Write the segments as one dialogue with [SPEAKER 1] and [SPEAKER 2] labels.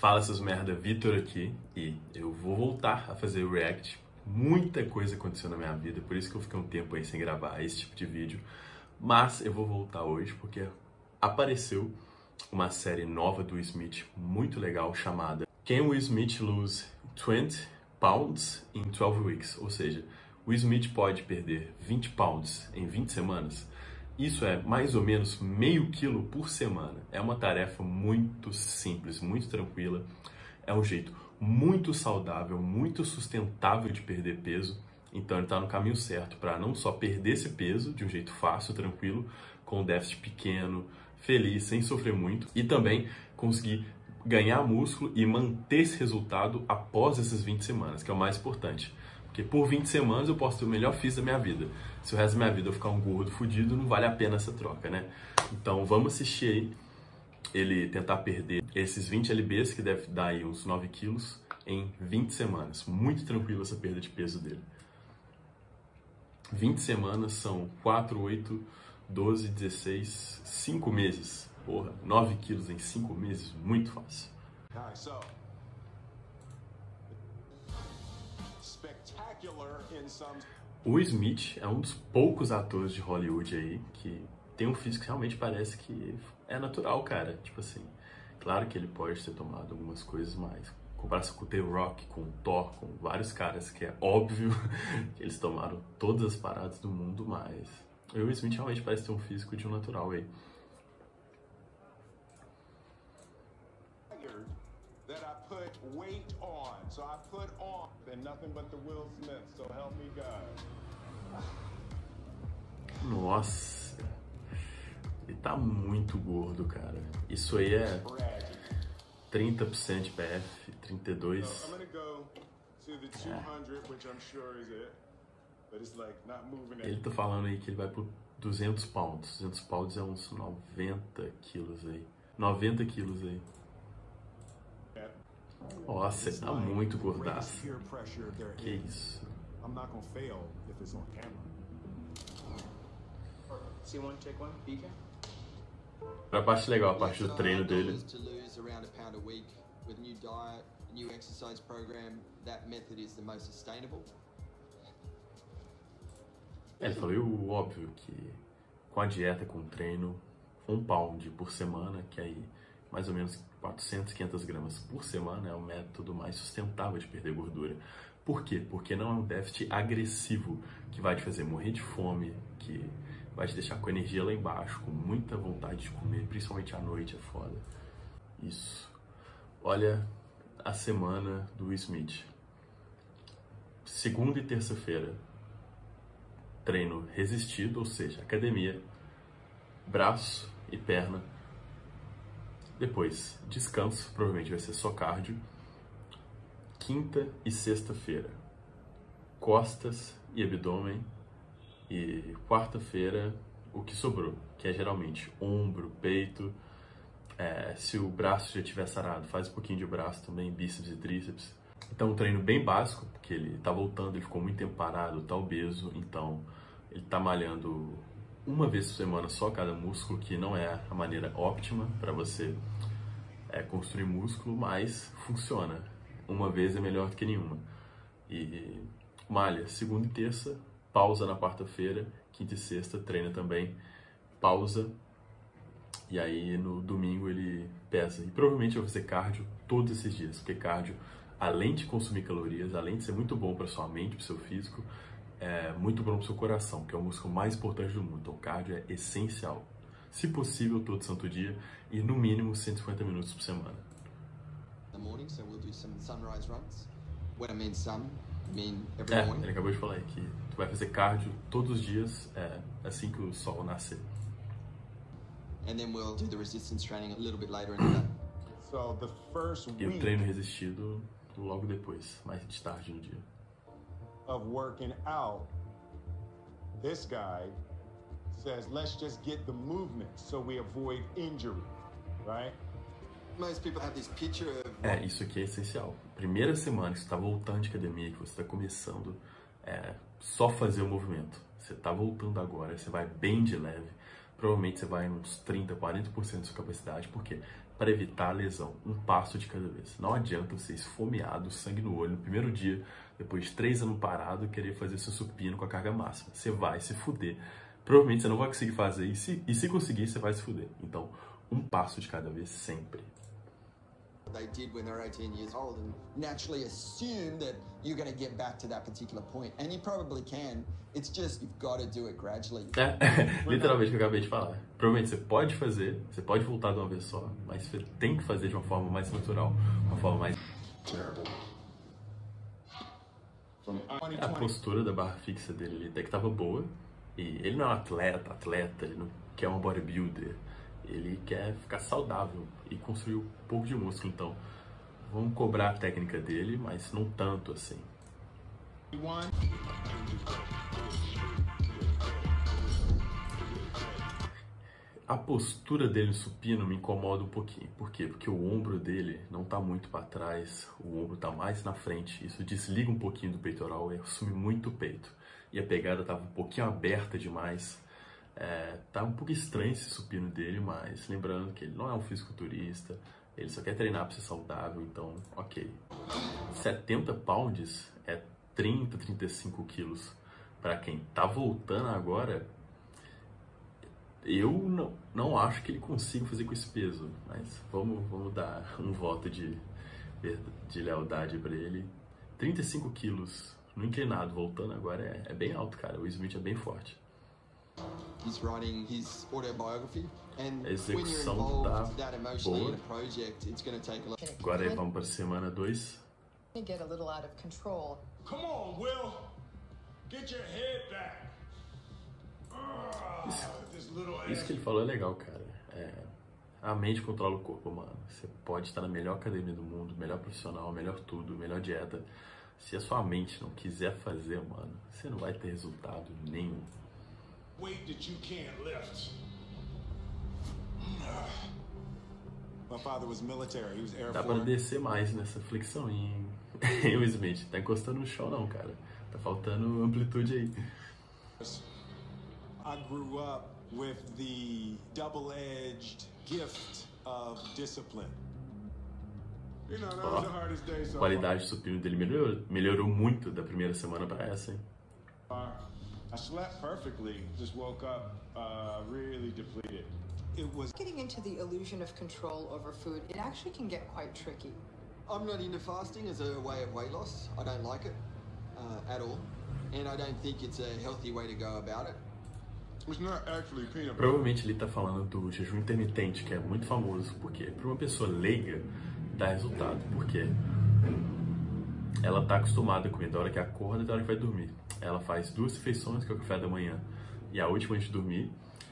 [SPEAKER 1] Fala seus merda, Vitor aqui, e eu vou voltar a fazer o react. Muita coisa aconteceu na minha vida, por isso que eu fiquei um tempo aí sem gravar esse tipo de vídeo. Mas eu vou voltar hoje porque apareceu uma série nova do Will Smith, muito legal, chamada Can Will Smith Lose 20 Pounds in 12 Weeks? Ou seja, Will Smith pode perder 20 pounds em 20 semanas? Isso é mais ou menos meio quilo por semana. É uma tarefa muito simples, muito tranquila. É um jeito muito saudável, muito sustentável de perder peso. Então ele está no caminho certo para não só perder esse peso de um jeito fácil, tranquilo, com um déficit pequeno, feliz, sem sofrer muito, e também conseguir ganhar músculo e manter esse resultado após essas 20 semanas, que é o mais importante. Porque por 20 semanas eu posso ter o melhor físico da minha vida. Se o resto da minha vida eu ficar um gordo fudido, não vale a pena essa troca, né? Então vamos assistir aí ele tentar perder esses 20 lbs, que deve dar aí uns 9 quilos, em 20 semanas. Muito tranquilo essa perda de peso dele. 20 semanas são 4, 8, 12, 16, 5 meses. Porra, 9 quilos em 5 meses, muito fácil. O Will Smith é um dos poucos atores de Hollywood aí que tem um físico que realmente parece que é natural, cara. Tipo assim, claro que ele pode ter tomado algumas coisas mais. Comparação com o The Rock, com o Thor, com vários caras que é óbvio que eles tomaram todas as paradas do mundo, mas o Will Smith realmente parece ter um físico de um natural aí.
[SPEAKER 2] That I put weight on. So I put on and nothing but the Will Smith. So help me God.
[SPEAKER 1] Nossa, ele tá muito gordo, cara. Isso aí é 30% de PF, 32.
[SPEAKER 2] So I'm gonna go to the 200, which I'm sure is it. But it's like not moving.
[SPEAKER 1] Ele tá falando aí que ele vai por 200 pounds. 200 pounds é uns 90 quilos aí. 90 quilos aí. Nossa, ele tá muito gordaço. Que isso? Pra parte legal, a parte do treino dele. Ele falou o óbvio que com a dieta, com o treino, 1 pound por semana, que aí mais ou menos 400, 500 gramas por semana é o método mais sustentável de perder gordura. Por quê? Porque não é um déficit agressivo que vai te fazer morrer de fome, que vai te deixar com energia lá embaixo, com muita vontade de comer, principalmente à noite, é foda. Isso. Olha a semana do Will Smith. Segunda e terça-feira, treino resistido, ou seja, academia, braço e perna. Depois, descanso, provavelmente vai ser só cardio. Quinta e sexta-feira, costas e abdômen. E quarta-feira, o que sobrou, que é geralmente ombro, peito. Se o braço já estiver sarado, faz um pouquinho de braço também, bíceps e tríceps. Então, um treino bem básico, porque ele tá voltando, ele ficou muito tempo parado, tá obeso. Então, ele tá malhando uma vez por semana só cada músculo, que não é a maneira óptima para você construir músculo, mas funciona. Uma vez é melhor do que nenhuma. E malha segunda e terça, pausa na quarta-feira, quinta e sexta treina também, pausa, e aí no domingo ele pesa. E provavelmente eu vou fazer cardio todos esses dias, porque cardio, além de consumir calorias, além de ser muito bom para sua mente, para o seu físico, é muito bom para o seu coração, que é o músculo mais importante do mundo. Então, o cardio é essencial. Se possível, todo santo dia, e no mínimo 150 minutos por semana. Ele acabou de falar aí que tu vai fazer cardio todos os dias, assim que o sol nascer. E o treino resistido logo depois, mais de tarde no dia.
[SPEAKER 2] Of working out, this guy says, let's just get the movement so we avoid injury, right? Most people have this picture of...
[SPEAKER 1] Isso aqui é essencial. Primeira semana que você está voltando de academia, que você está começando, só fazer o movimento. Você está voltando agora, você vai bem de leve. Provavelmente você vai uns 30, 40% da sua capacidade, porque para evitar a lesão, um passo de cada vez. Não adianta você esfomeado, sangue no olho, no primeiro dia, depois de 3 anos parado, querer fazer seu supino com a carga máxima. Você vai se fuder. Provavelmente você não vai conseguir fazer, e se conseguir, você vai se fuder. Então, um passo de cada vez sempre.
[SPEAKER 2] They did when they were 18 years old and naturally assume that you're going to get back to that particular point. And you probably can. It's just you've got to do it gradually.
[SPEAKER 1] Literalmente o que eu acabei de falar. Provavelmente você pode fazer, você pode voltar de uma vez só, mas você tem que fazer de uma forma mais natural, uma forma mais... A postura da barra fixa dele até que tava boa. E ele não é um atleta, ele não quer um bodybuilder. Ele quer ficar saudável e construir um pouco de músculo, então vamos cobrar a técnica dele, mas não tanto assim. A postura dele no supino me incomoda um pouquinho. Por quê? Porque o ombro dele não tá muito para trás, o ombro tá mais na frente. Isso desliga um pouquinho do peitoral e assume muito o peito. E a pegada tava um pouquinho aberta demais. Tá um pouco estranho esse supino dele, mas lembrando que ele não é um fisiculturista, ele só quer treinar para ser saudável, então ok. 70 pounds é 30, 35 quilos. Para quem tá voltando agora, eu não acho que ele consiga fazer com esse peso, mas vamos dar um voto de lealdade para ele. 35 quilos no inclinado, voltando agora, é bem alto, cara. O Smith é bem forte.
[SPEAKER 2] He's writing his autobiography, and
[SPEAKER 1] a execução tá boa. Agora vamos para semana 2.
[SPEAKER 3] Get a little out of control.
[SPEAKER 2] Come on, Will. Get your head back.
[SPEAKER 1] Isso que ele falou é legal, cara. A mente controla o corpo, mano. Você pode estar na melhor academia do mundo, melhor profissional, melhor tudo, melhor dieta. Se a sua mente não quiser fazer, mano, você não vai ter resultado nenhum.
[SPEAKER 2] Weight that you can't lift. My father was military. He was Air Force.
[SPEAKER 1] Dá pra descer mais nessa flexão, hein? O Smith tá encostando no chão não, cara. Tá faltando amplitude aí.
[SPEAKER 2] I grew up with the double-edged gift of discipline. You know, that was the hardest day so
[SPEAKER 1] far. A qualidade do supino dele melhorou muito da primeira semana pra essa, hein?
[SPEAKER 2] I slept perfectly, just woke up really depleted. It was
[SPEAKER 3] Getting into the illusion of control over food, it actually can get quite tricky.
[SPEAKER 2] I'm not into fasting as a way of weight loss. I don't like it at all, and I don't think it's a healthy way to go about it. It's not actually peanut butter.
[SPEAKER 1] Provavelmente ele tá falando do jejum intermitente, que é muito famoso, porque para uma pessoa leiga dá resultado, porque ela tá acostumada a comer da hora que acorda e da hora que vai dormir. Ela faz 2 refeições, que é o café da manhã e a última antes de dormir,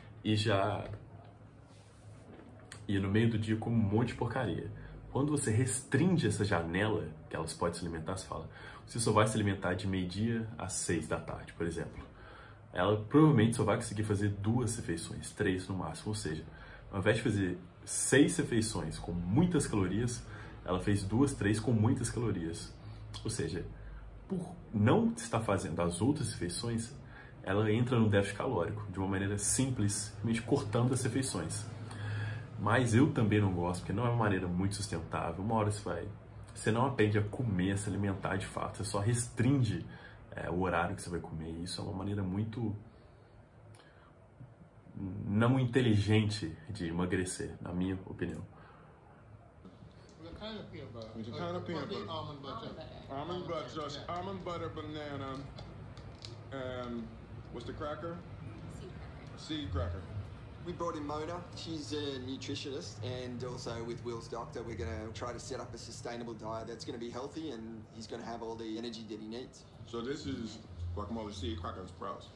[SPEAKER 1] e no meio do dia come um monte de porcaria. Quando você restringe essa janela que elas podem se alimentar, você fala, você só vai se alimentar de meio-dia às 6 da tarde, por exemplo. Ela provavelmente só vai conseguir fazer 2 refeições, 3 no máximo, ou seja, ao invés de fazer 6 refeições com muitas calorias, ela fez 2, 3 com muitas calorias. Ou seja, por não estar fazendo as outras refeições, ela entra no déficit calórico de uma maneira simples, simplesmente cortando as refeições. Mas eu também não gosto, porque não é uma maneira muito sustentável. Uma hora você não aprende a comer, a se alimentar de fato, você só restringe o horário que você vai comer. E isso é uma maneira muito não inteligente de emagrecer, na minha opinião.
[SPEAKER 4] What kind of peanut butter?
[SPEAKER 2] What kind of peanut butter?
[SPEAKER 4] Almond butter.
[SPEAKER 2] Almond butter, just almond butter, banana, and what's the cracker? Seed cracker. We brought in Mona. She's a nutritionist, and also with Will's doctor, we're going to try to set up a sustainable diet that's going to be healthy, and he's going to have all the energy that he needs. So this is guacamole, seed cracker, and sprouts.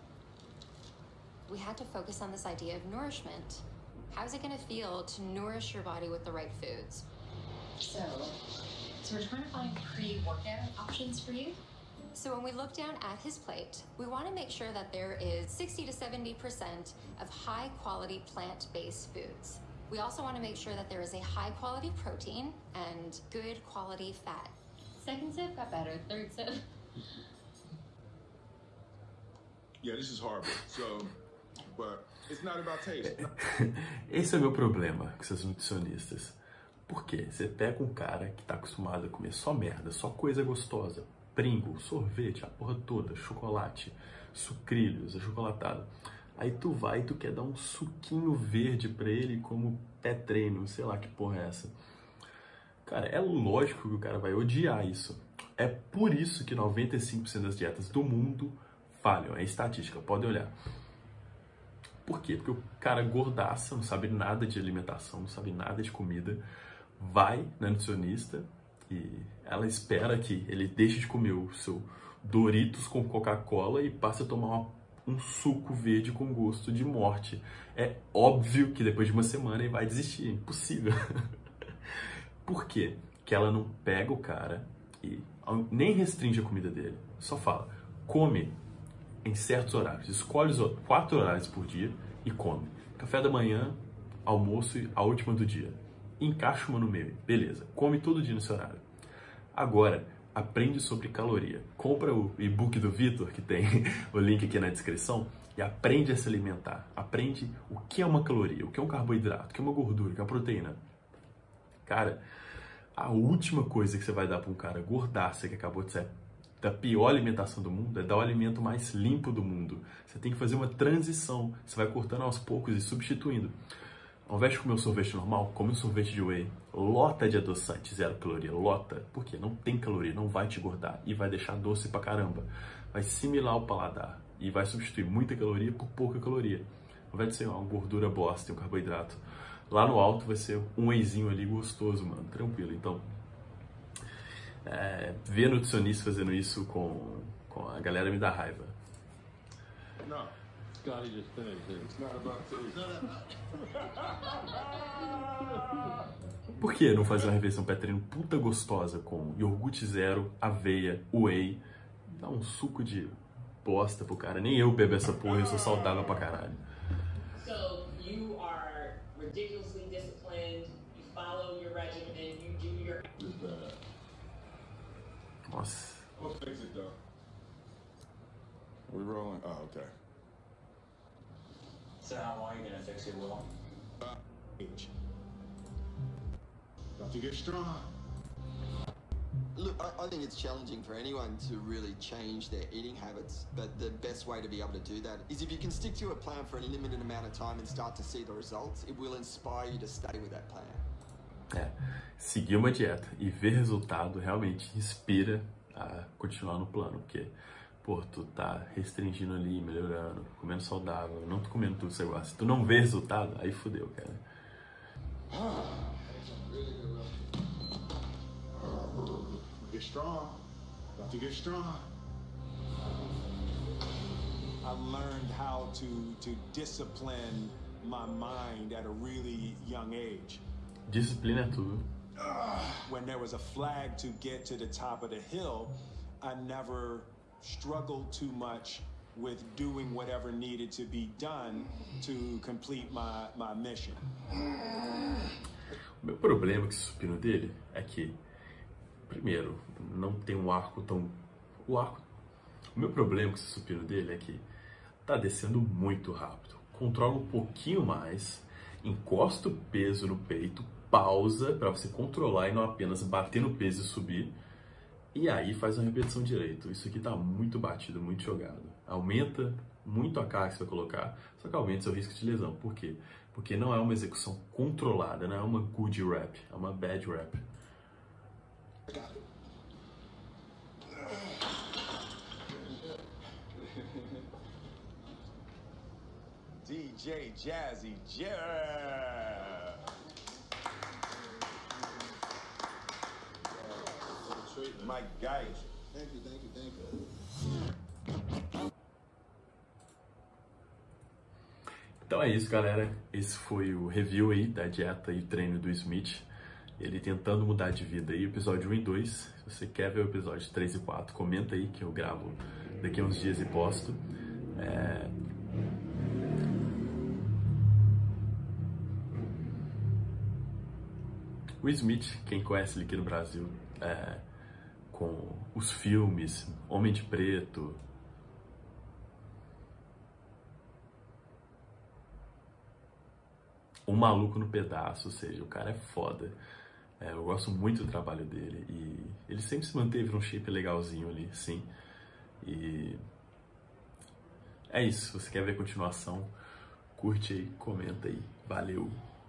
[SPEAKER 5] We had to focus on this idea of nourishment. How's it going to feel to nourish your body with the right foods?
[SPEAKER 6] So we're trying to find pre-workout options for you.
[SPEAKER 5] So when we look down at his plate, we want to make sure that there is 60 to 70% of high-quality plant-based foods. We also want to make sure that there is a high-quality protein and good quality fat.
[SPEAKER 6] Second sip got better. Third sip.
[SPEAKER 2] Yeah, this is horrible. So but it's not about taste.
[SPEAKER 1] Esse é o meu problema com esses nutricionistas. Por quê? Você pega um cara que tá acostumado a comer só merda, só coisa gostosa, Pringles, sorvete, a porra toda, chocolate, sucrilhos, achocolatado. Aí tu vai e tu quer dar um suquinho verde pra ele como pré-treino, sei lá que porra é essa. Cara, é lógico que o cara vai odiar isso. É por isso que 95% das dietas do mundo falham. É estatística, pode olhar. Por quê? Porque o cara gordaça, não sabe nada de alimentação, não sabe nada de comida, vai na nutricionista e ela espera que ele deixe de comer o seu Doritos com Coca-Cola e passe a tomar um suco verde com gosto de morte. É óbvio que depois de uma semana ele vai desistir, é impossível. Por quê? Que ela não pega o cara e nem restringe a comida dele, só fala, come em certos horários, escolhe os 4 horários por dia e come. Café da manhã, almoço e a última do dia. Encaixa uma no meio, beleza, come todo dia no seu horário. Agora, aprende sobre caloria. Compra o e-book do Vitor, que tem o link aqui na descrição, e aprende a se alimentar. Aprende o que é uma caloria, o que é um carboidrato, o que é uma gordura, o que é uma proteína. Cara, a última coisa que você vai dar para um cara gordaça que acabou de sair da pior alimentação do mundo é dar o alimento mais limpo do mundo. Você tem que fazer uma transição. Você vai cortando aos poucos e substituindo. Ao invés de comer um sorvete normal, come um sorvete de whey. Lota de adoçante, 0 caloria. Lota. Por quê? Não tem caloria, não vai te engordar. E vai deixar doce pra caramba. Vai similar o paladar. E vai substituir muita caloria por pouca caloria. Ao invés de ser uma gordura bosta, um carboidrato. Lá no alto vai ser um wheyzinho ali gostoso, mano. Tranquilo. Então, ver nutricionista fazendo isso com a galera me dá raiva.
[SPEAKER 2] No.
[SPEAKER 4] Scotty just finished it.
[SPEAKER 2] It's not about taste.
[SPEAKER 1] Por que não fazer uma refeição pré-treino puta gostosa com iogurte zero, aveia, whey? Dá um suco de bosta pro cara. Nem eu bebo essa porra, eu sou saudável pra caralho.
[SPEAKER 7] So you are ridiculously disciplined, you follow your regimen, you do your...
[SPEAKER 1] Nossa.
[SPEAKER 2] We'll fix it though. We rolling? Oh, okay.
[SPEAKER 8] So how long are you gonna fix it, Will?
[SPEAKER 2] Age. About to get strong.
[SPEAKER 9] Look, I think it's challenging for anyone to really change their eating habits, but the best way to be able to do that is if you can stick to a plan for a limited amount of time and start to see the results, it will inspire you to stay with that plan.
[SPEAKER 1] Seguir uma dieta e ver resultado realmente inspira a continuar no plano, porque, pô, tu tá restringindo ali, melhorando, comendo saudável, não tô comendo tudo que você gosta. Se tu não vê resultado, aí fudeu, cara.
[SPEAKER 2] Get strong. About to get strong. I learned how to discipline my mind at a really young age.
[SPEAKER 1] Disciplina é tudo.
[SPEAKER 2] When there was a flag to get to the top of the hill, I never struggled too much with doing whatever needed to be done to complete my mission.
[SPEAKER 1] O meu problema com esse supino dele é que, primeiro, não tem um arco tão... O meu problema com esse supino dele é que tá descendo muito rápido. Controla um pouquinho mais, encosta o peso no peito, pausa para você controlar e não apenas bater no peso e subir. E aí faz uma repetição direito. Isso aqui tá muito batido, muito jogado. Aumenta muito a carga que você vai colocar, só que aumenta o seu risco de lesão. Por quê? Porque não é uma execução controlada, não é uma good rep, é uma bad rep.
[SPEAKER 2] DJ Jazzy Jeff. Mike Geis.
[SPEAKER 4] Thank you.
[SPEAKER 1] Então é isso, galera. Esse foi o review aí da dieta e treino do Smith. Ele tentando mudar de vida aí, episódio 1 e 2. Se você quer ver o episódio 3 e 4, comenta aí que eu gravo daqui a uns dias e posto. O Smith, quem conhece ele aqui no Brasil, com os filmes Homem de Preto, um maluco no pedaço, ou seja, o cara é foda. Eu gosto muito do trabalho dele e ele sempre se manteve num shape legalzinho ali, sim. E é isso, se você quer ver a continuação, curte aí, comenta aí. Valeu!